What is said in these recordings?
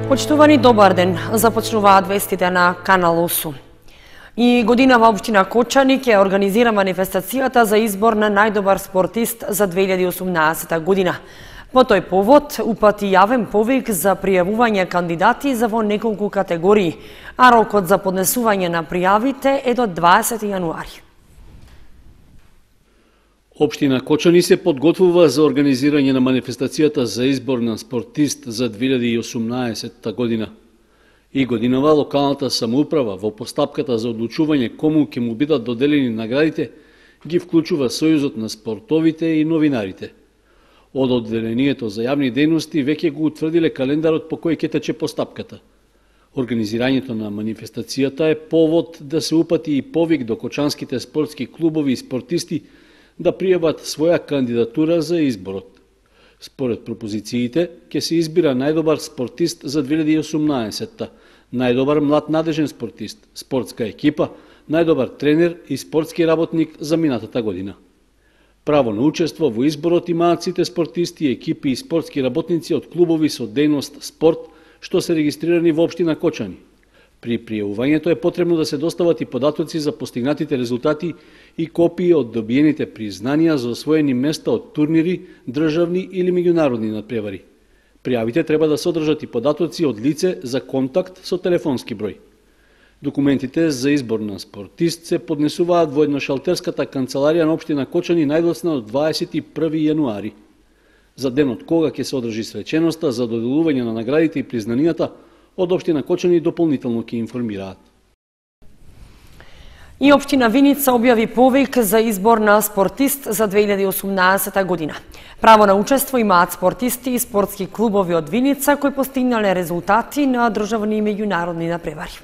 Почитувани, добар ден. Започнуваат вестите на Канал 8. И годинава општина Кочани ќе организира манифестацијата за избор на најдобар спортист за 2018 година. По тој повод упати јавен повик за пријавување кандидати за во неколку категории, а рокот за поднесување на пријавите е до 20 јануари. Општина Кочани се подготвува за организирање на манифестацијата за избор на спортист за 2018 година. И годинава локалната самоуправа во постапката за одлучување кому ќе му бидат доделени наградите ги вклучува Сојузот на спортовите и новинарите. Од одделението за јавни дејности веќе го утврдиле календарот по кој ќе тече постапката. Организирањето на манифестацијата е повод да се упати и повик до кочанските спортски клубови и спортисти да пријават своја кандидатура за изборот. Според пропозициите, ќе се избира најдобар спортист за 2018-та, најдобар млад надежен спортист, спортска екипа, најдобар тренер и спортски работник за минатата година. Право на учество во изборот имаат сите спортисти, екипи и спортски работници од клубови со дејност спорт, што се регистрирани во општина Кочани. При пријавувањето е потребно да се достават и податоци за постигнатите резултати и копии од добиените признанија за освоени места од турнири, државни или меѓународни надпревари. Пријавите треба да содржат и податоци од лице за контакт со телефонски број. Документите за избор на спортист се поднесуваат во едношалтерската канцеларија на општина Кочани најдоцна од 21 јануари. За денот кога ќе се одржи свеченоста за доделување на наградите и признанијата, од општина Кочани дополнително ќе информираат. И општина Виница објави повик за избор на спортист за 2018 година. Право на учество имаат спортисти и спортски клубови од Виница кои постигнале резултати на државни и меѓународни надпревари.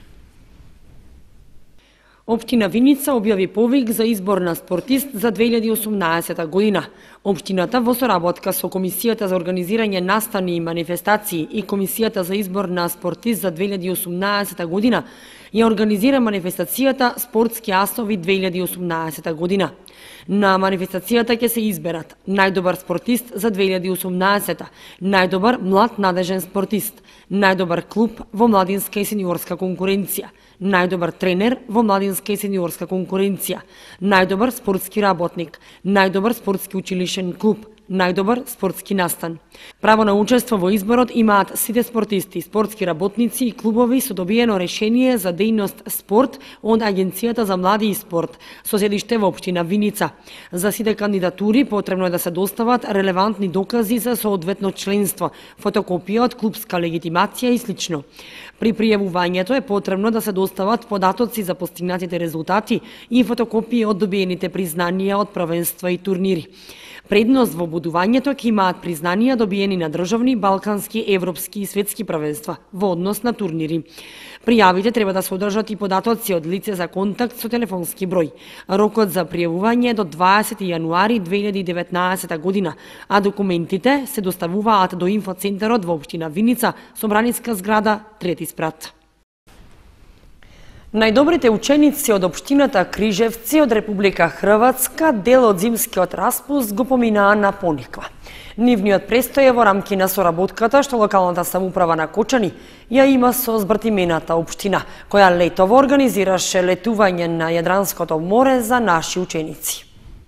Општина Виница објави повик за избор на спортист за 2018 година. Општината во соработка со Комисијата за организирање настани и манифестации и Комисијата за избор на спортист за 2018 година ја организира манифестацијата Спортски асови 2018 година. На манифестацијата ќе се изберат најдобар спортист за 2018, најдобар млад надежен спортист, најдобар клуб во младинска и сениорска конкуренција, најдобар тренер во младинска и сениорска конкуренција, најдобар спортски работник, најдобар спортски училишен клуб, најдобар спортски настан. Право на учество во изборот имаат сите спортисти, спортски работници и клубови со добиено решение за дејност спорт од Агенцијата за млади и спорт, со седиште во општина Виница. За сите кандидатури потребно е да се достават релевантни докази за соодветно членство, фотокопија од клубска легитимација и слично. При пријавувањето е потребно да се достават податоци за постигнатите резултати и фотокопии од добиените признанија од првенства и турнири. Предност во будувањето ќе имаат признанија добиени на државни, балкански, европски и светски првенства во однос на турнири. Пријавите треба да содржат и податоци од лице за контакт со телефонски број. Рокот за пријавување е до 20 јануари 2019 година, а документите се доставуваат до инфоцентарот во општина Виница, Собраниска зграда, 3 спрат. Најдобрите ученици од општината Крижевци од Република Хрватска дел од зимскиот распуст го поминаа на Пониква. Нивниот престој е во рамки на соработката што локалната самоуправа на Кочани ја има со збртимената општина, која летово организираше летување на Јадранското море за наши ученици.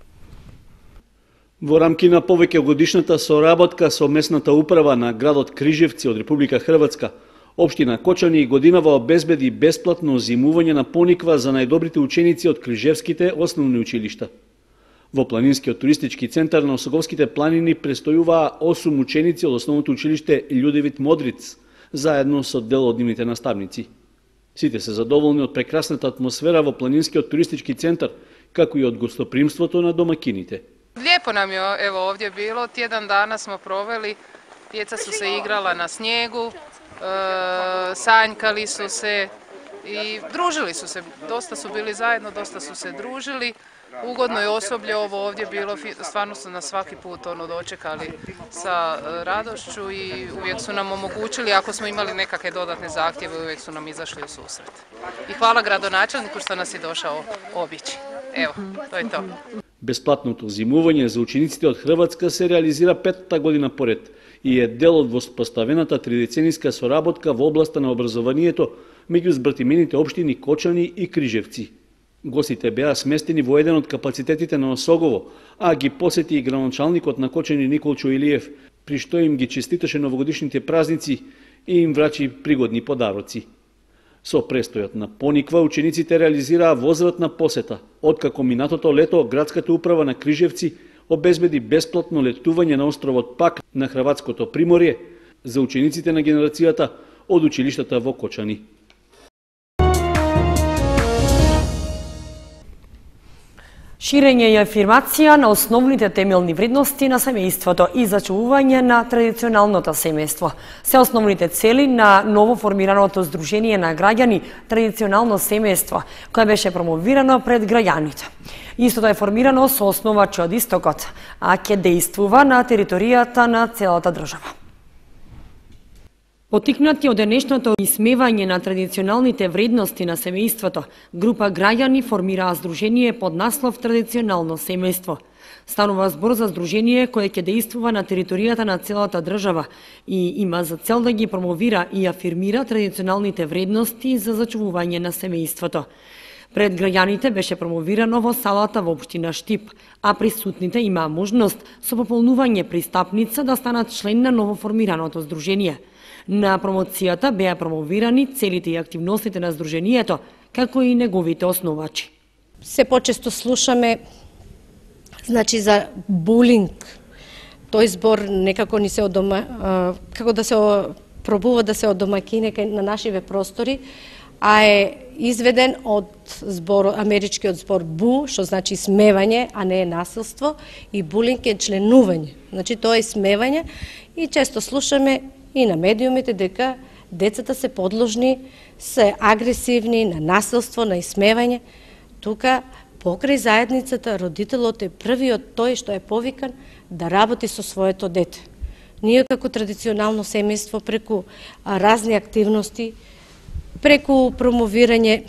Во рамки на повеќегодишната соработка со местната управа на градот Крижевци од Република Хрватска, општина Кочани годинава обезбеди бесплатно зимување на Пониква за најдобрите ученици од крижевските основни училишта. Во планинскиот туристички центар на Осоговските планини престојуваа 8 ученици од основното училиште Људевит Модриц, заедно со дел од нивните наставници. Сите се задоволни од прекрасната атмосфера во планинскиот туристички центар, како и од гостопримството на домакините. Lijepo nam je evo ovdje bilo, tjedan dana smo proveli, djeca su se igrala na snijegu, sanjkali su se i družili su se, dosta su bili zajedno, dosta su se družili. Ugodno je osoblje ovo ovdje bilo, stvarno su nas svaki put dočekali sa radošću i uvijek su nam omogućili, ako smo imali nekakve dodatne zahtjeve, uvijek su nam izašli u susret. I hvala gradonačelniku što nas je došao obići. Evo, to je to. Бесплатното зимување за учениците од Хрватска се реализира 5-та година поред и е дел од воспоставената тридецениска соработка во областа на образованието меѓу збратимените општини Кочани и Крижевци. Гостите беа сместени во еден од капацитетите на Осогово, а ги посети и градоначалникот на Кочани Николчо Илиев, при што им ги честиташе новогодишните празници и им врачи пригодни подароци. Со престојот на Пониква, учениците реализираа возвратна посета, откако минатото лето градската управа на Крижевци обезбеди бесплатно летување на островот Пак на Хрватското приморје за учениците на генерацијата од училиштата во Кочани. Ширење и афирмација на основните темелни вредности на семејството и зачувување на традиционалното семејство се основните цели на новоформираното Сдружение на граѓани Традиционално семејство, кое беше промовирано пред граѓаните. Истото е формирано со основачи од истокот, а ќе дејствува на територијата на целата држава. Потикнати од денешното исмевање на традиционалните вредности на семејството, група граѓани формираа здружение под наслов Традиционално семејство. Станува збор за здружение кое ќе дејствува на територијата на целата држава и има за цел да ги промовира и афирмира традиционалните вредности за зачувување на семејството. Пред граѓаните беше промовирано во салата во општина Штип, а присутните имаа можност со пополнување пристапница да станат член на новоформираното здружение. На промоцијата беа промовирани целите и активностите на здружението, како и неговите основачи. Се почесто слушаме за булинг. Тој збор некако ни се како да се пробува да се одомакине на нашиве простори, а е изведен од америчкиот збор бу, што значи смевање, а не е насилство, и булинг е членување. Значи тоа е смевање и често слушаме и на медиумите дека децата се подложни, се агресивни на насилство, на исмевање. Тука покрај заедницата родителот е првиот тој што е повикан да работи со своето дете. Ние како традиционално семејство преку разни активности, преку промовирање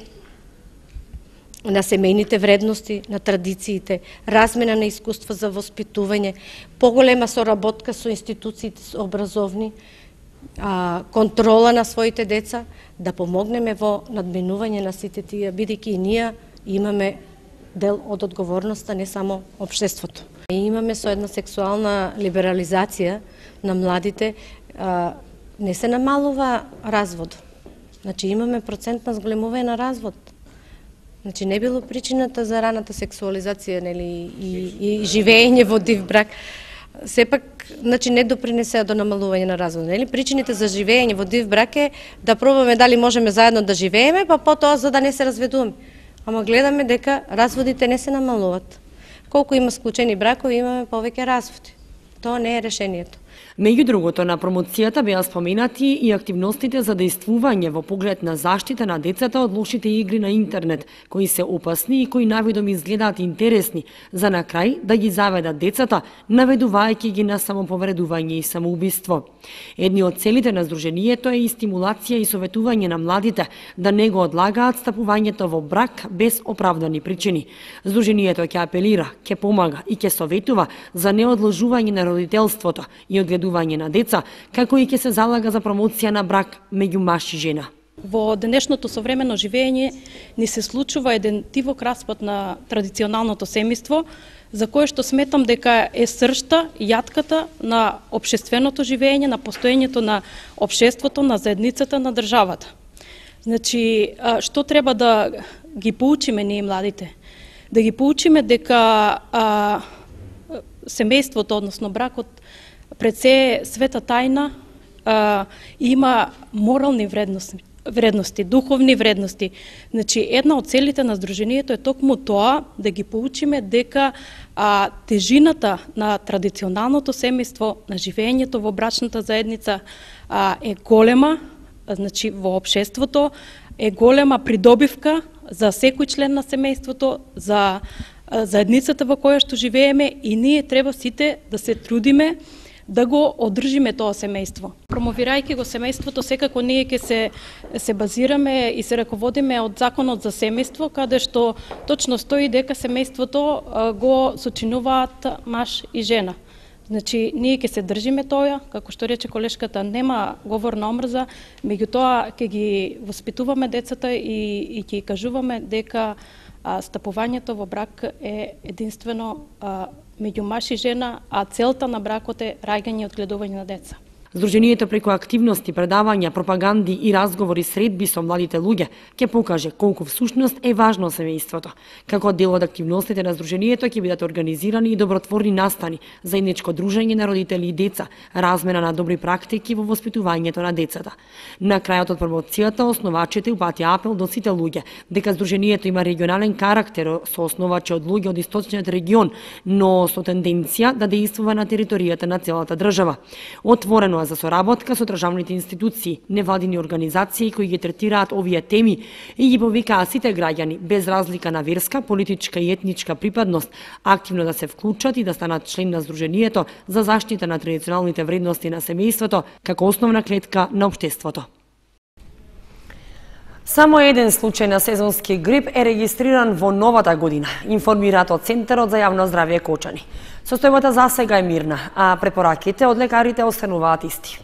на семејните вредности, на традициите, размена на искуства за воспитување, поголема соработка со институциите образовни, контрола на своите деца, да помогнеме во надминување на сите тие, бидејќи и ние имаме дел од одговорноста, не само општеството. И имаме со една сексуална либерализација на младите, не се намалува развод. Значи имаме процент на зголемување на развод. Значи не било причината за раната сексуализација, нели, и живење во див брак. Сепак, значи не допринесе до намалување на развод. Нели причините за живење во див брак е да пробаме дали можеме заедно да живееме, па потоа за да не се разведуваме. Ама гледаме дека разводите не се намалуваат. Колку има склучени бракови, имаме повеќе разводи. Тоа не е решението. Меѓу другото, на промоцијата беа споменати и активностите за дејствување во поглед на заштита на децата од лошите игри на интернет, кои се опасни и кои навидом изгледаат интересни, за на крај да ги заведат децата, наведувајќи ги на самоповредување и самоубиство. Едни од целите на здружението е и стимулација и советување на младите да не го одлагаат стапувањето во брак без оправдани причини. Здружението ќе апелира, ќе помага и ќе советува за неодложување на родителството и одгледување на деца, како и ќе се залага за промоција на брак меѓу маж и жена. Во денешното современо живење ни се случува еден тивок распад на традиционалното семејство, за кое што сметам дека е сршта, јатката на општественото живење, на постоењето на општеството, на заедницата, на државата. Значи, што треба да ги поучиме ние младите? Да ги поучиме дека семејството, односно бракот, пред се света тајна, има морални вредности, духовни вредности. Значи, една од целите на здружението е токму тоа да ги поучиме дека тежината на традиционалното семејство, на живењето во брачната заедница е голема, значи во општеството е голема придобивка за секој член на семејството, за заедницата во која што живееме, и ние треба сите да се трудиме да го одржиме тоа семејство. Промовирајќи го семејството, секако ние ќе се базираме и се раководиме од законот за семејство, каде што точно стои дека семејството го сочинуваат маж и жена. Значи, ние ќе се држиме тоа, како што рече колешката, нема говор на омрза, меѓутоа ќе ги воспитуваме децата и ќе кажуваме дека стапувањето во брак е единствено меѓу маж и жена, а целта на бракот е раѓање и одгледување на деца. Здруженијето преку активности, предавања, пропаганди и разговори средби со младите луѓе ќе покаже колку всушност е важно семејството. Како дел од активностите на Здруженијето ќе бидат организирани и добротворни настани, заедничко дружење на родители и деца, размена на добри практики во воспитувањето на децата. На крајот од промоцијата основачите упатија апел до сите луѓе дека Здруженијето има регионален карактер со основачи од луѓе од источниот регион, но со тенденција да дејствува на територијата на целата држава. Отворено за соработка со државните институции, невладини организации кои ги третираат овие теми и ги повикаа сите граѓани, без разлика на верска, политичка и етничка припадност, активно да се вклучат и да станат член на Здруженијето за заштита на традиционалните вредности на семејството како основна клетка на општеството. Само еден случај на сезонски грип е регистриран во новата година, информираат од Центарот за јавно здравје Кочани. Состојбата за сега е мирна, а препораките од лекарите остануваат исти.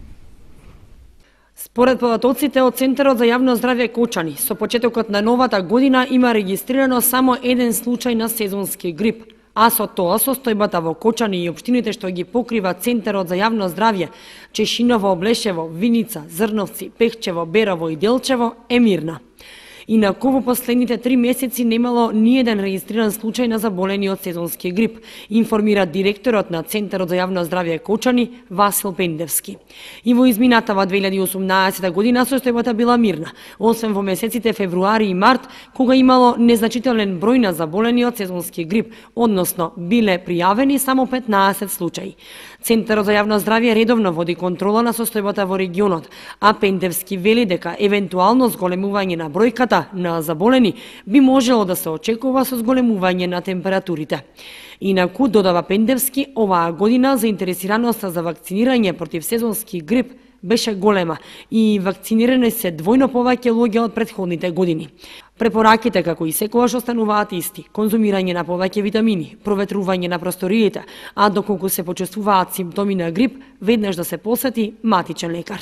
Според податоците од Центарот за јавно здравје Кочани, со почетокот на новата година има регистрирано само еден случај на сезонски грип, а со тоа состојбата во Кочани и општините што ги покрива Центарот за јавно здравје, Чешиново, Облешево, Виница, Зрновци, Пехчево, Берово и Делчево е мирна. Инаку во последните 3 месеци немало ниеден регистриран случај на заболени од сезонски грип, информира директорот на Центарот за јавно здравје Кочани Васил Пендевски. И во изминатава 2018 година состојбата била мирна, освен во месеците февруари и март, кога имало незначителен број на заболени од сезонски грип, односно биле пријавени само 15 случаи. Центарот за јавно здравје редовно води контрола на состојбата во регионот, а Пендевски вели дека евентуално зголемување на бројката на заболени би можело да се очекува со зголемување на температурите. Инаку, додава Пендевски, оваа година заинтересираноста за вакцинирање против сезонски грип беше голема и вакцинирани се двојно повеќе луѓе од претходните години. Препораките како и секогаш остануваат исти: конзумирање на повеќе витамини, проветрување на просториите, а доколку се почувствуваат симптоми на грип, веднаш да се посети матичен лекар.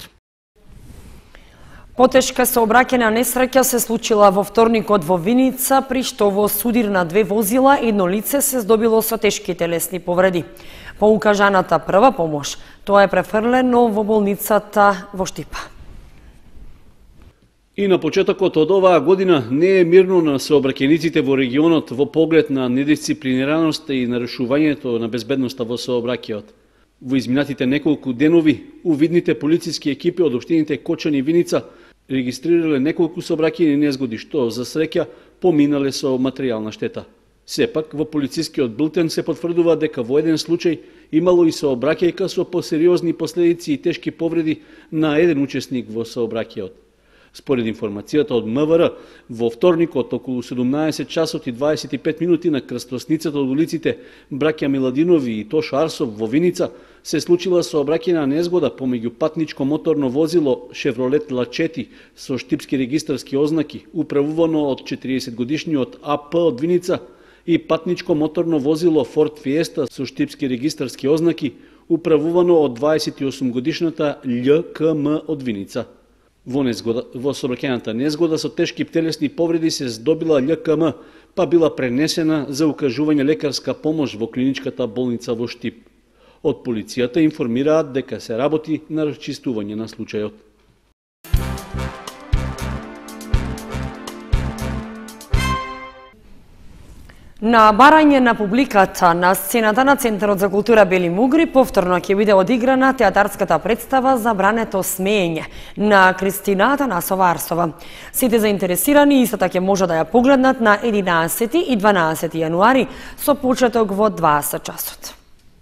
Потешка сообраќајна несреќа се случила во вторникот во Виница, при што во судир на 2 возила едно лице се здобило со тешки телесни повреди. По укажаната прва помош, тоа е префрлено во болницата во Штипа. И на почетокот од оваа година не е мирно на сообраќајниците во регионот во поглед на недисциплинираноста и нарушувањето на безбедноста во сообраќајот. Во изминатите неколку денови, увидните полициски екипи од општините Кочани и Виница регистрирале неколку сообраќајни незгоди, што за среќа поминале со материјална штета. Сепак, во полицискиот бултен се потврдува дека во еден случај имало и сообраќајка со посериозни последици и тешки повреди на еден учесник во сообраќајот. Според информацијата од МВР, во вторникот околу 17 часот и 25 минути на крстосницата од улиците Браќа Миладинови и Тошо Арсов во Виница се случила сообраќајна незгода помеѓу патничко моторно возило Шевролет Лачети со штипски регистарски ознаки, управувано од 40-годишниот АП од Виница, и патничко моторно возило Форд Фиеста со штипски регистарски ознаки, управувано од 28-годишната љКМ од Виница. Во сообраќајната незгода со тешки телесни повреди се здобила љКМ, па била пренесена за укажување лекарска помош во клиничката болница во Штип. Од полицијата информираат дека се работи на расчистување на случајот. На барање на публиката на сцената на Центарот за култура Бели Мугри повторно ќе биде одиграна театарската представа Забрането смеење на Кристина Атанасова Арсова. Сите заинтересирани истата ќе може да ја погледнат на 11 и 12 јануари со почеток во 20 часот.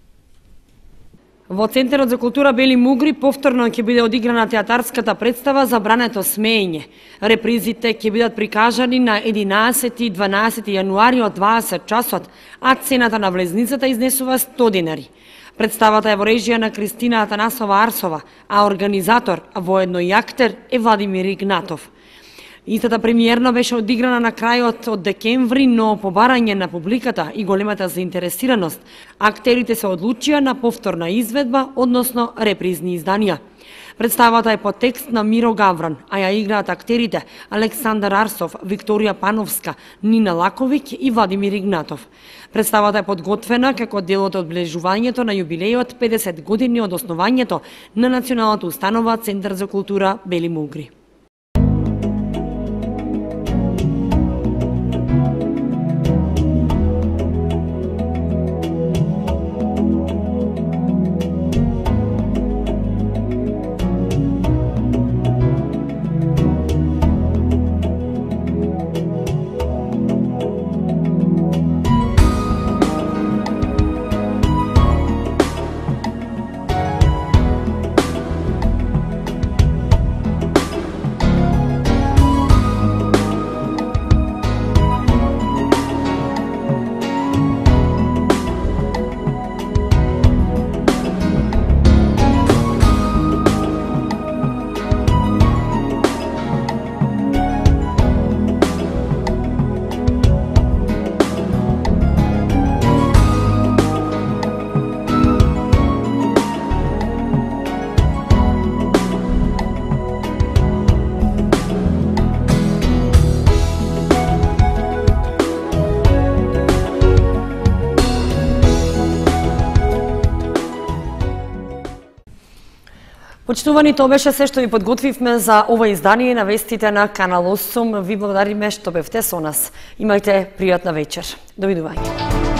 Во Центарот за култура Бели Мугри повторно ќе биде одиграна театарската представа Забрането смеење. Репризите ќе бидат прикажани на 11 и 12 јануари од 20 часот, а цената на влезницата изнесува 100 динари. Представата е во режија на Кристина Атанасова Арсова, а организатор, воедно и актер, е Владимир Игнатов. Истата премиерна беше одиграна на крајот од декември, но по барање на публиката и големата заинтересираност, актерите се одлучија на повторна изведба, односно репризни изданија. Представата е по текст на Миро Гавран, а ја играат актерите Александар Арсов, Викторија Пановска, Нина Лаковиќ и Владимир Игнатов. Представата е подготвена како дел од одбележувањето на јубилејот 50 години од основањето на Националната установа Центар за култура Бели Мугри. Почитувани, тоа беше се што ви подготвивме за ова издание на вестите на Канал 8. Ви благодариме што бевте со нас. Имајте пријатна вечер. Довидување.